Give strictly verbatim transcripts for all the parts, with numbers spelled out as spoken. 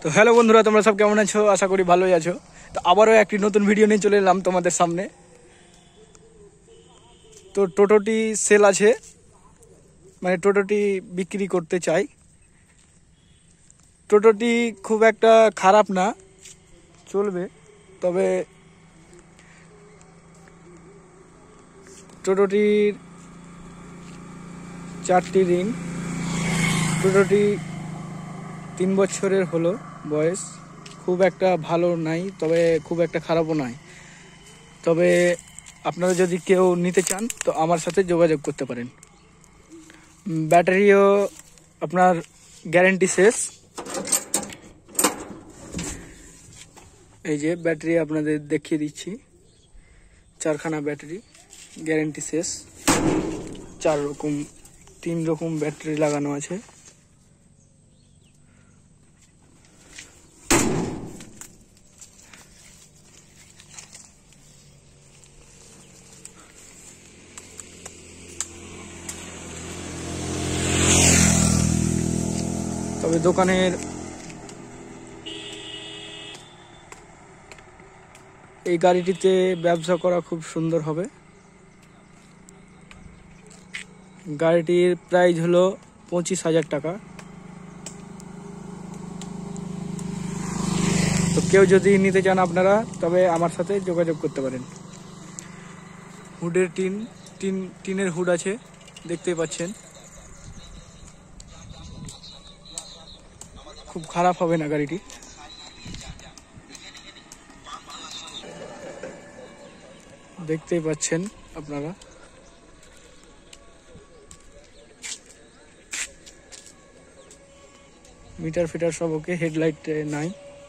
তো হ্যালো বন্ধুরা, তোমরা সব কেমন আছো? আশা করি ভালোই আছো। তো আবারও একটি নতুন ভিডিও নিয়ে চলে এলাম তোমাদের সামনে। তো টোটোটি সেল আছে, মানে টোটোটি বিক্রি করতে চাই। টোটোটি খুব একটা খারাপ না, চলবে। তবে টোটোটির চারটি রিং, টোটোটি তিন বছরের হলো বয়স, খুব একটা ভালো নাই, তবে খুব একটা খারাপও নয়। তবে আপনারা যদি কেউ নিতে চান তো আমার সাথে যোগাযোগ করতে পারেন। ব্যাটারিও আপনার গ্যারেন্টি শেষ। এই যে ব্যাটারি আপনাদের দেখিয়ে দিচ্ছি, চারখানা ব্যাটারি, গ্যারেন্টি শেষ। চার রকম তিন রকম ব্যাটারি লাগানো আছে। তবে দোকানের এই গাড়িটিতে ব্যবসা করা খুব সুন্দর হবে। গাড়িটির প্রাইস হলো পঁচিশ হাজার টাকা। তো কেউ যদি নিতে চান আপনারা, তবে আমার সাথে যোগাযোগ করতে পারেন। হুডের টিন টিন টিনের হুড আছে, দেখতেই পাচ্ছেন। খুব খারাপ হবে না গাড়িটি। দেখতেই পাচ্ছেন আপনারা। মিটার ফিটার সব ওকে, হেডলাইট নাই।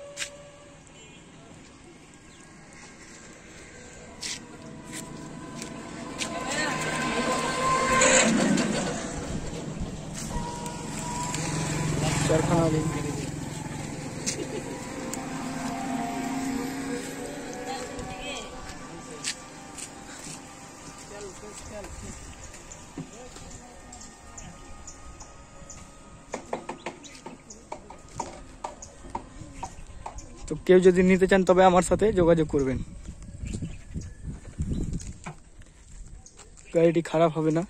চারখানা রিং। তো কেউ যদি নিতে চান তবে আমার সাথে যোগাযোগ করবেন। গাড়িটি খারাপ হবে না।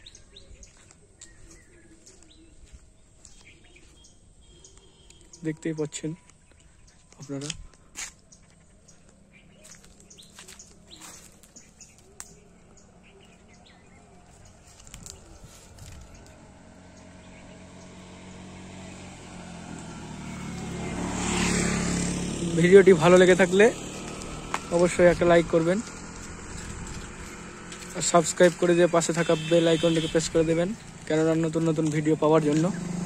দেখতেই পাচ্ছেন আপনারা। ভিডিওটি ভালো লেগে থাকলে অবশ্যই একটা লাইক করবেন, আর সাবস্ক্রাইব করে দিয়ে পাশে থাকা বেল আইকনটিকে প্রেস করে দেবেন, কেননা নতুন নতুন ভিডিও পাওয়ার জন্য।